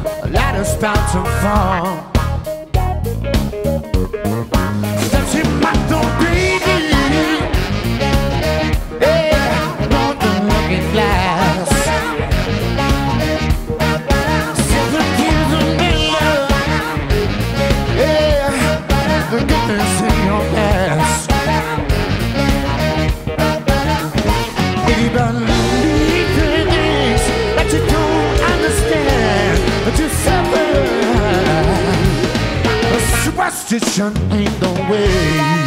The ladder's about to fall. Steps in my door, baby. Yeah, on the looking glass. Silver tears of Miller. Yeah, the goodness in your past. Baby, believe in things that you don't understand, but you suffer. A superstition ain't the way.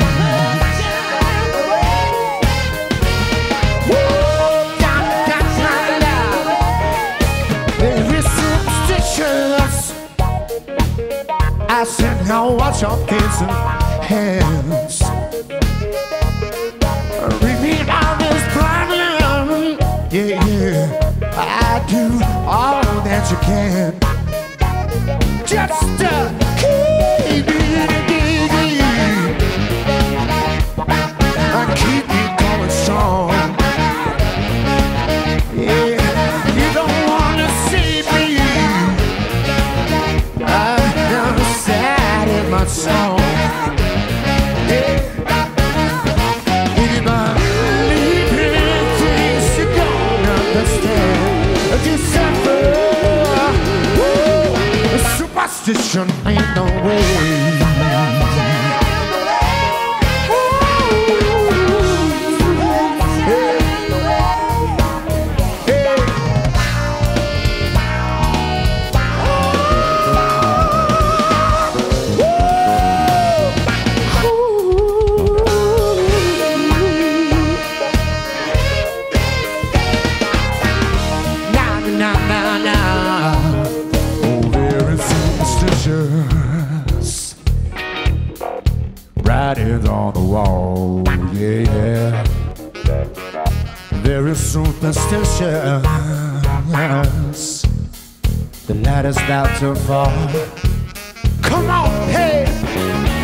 I said, now watch your kids and hands. Ring me out this problem. Yeah, yeah. I do all that you can. Just keep me going strong. Yeah, you don't wanna see me. I'm sad in my song. Yeah. Anybody in things you don't understand, you suffer. Woo. A superstition ain't no way. Writings on the wall, yeah. Very superstitious. The ladder's about to fall. Come on, hey!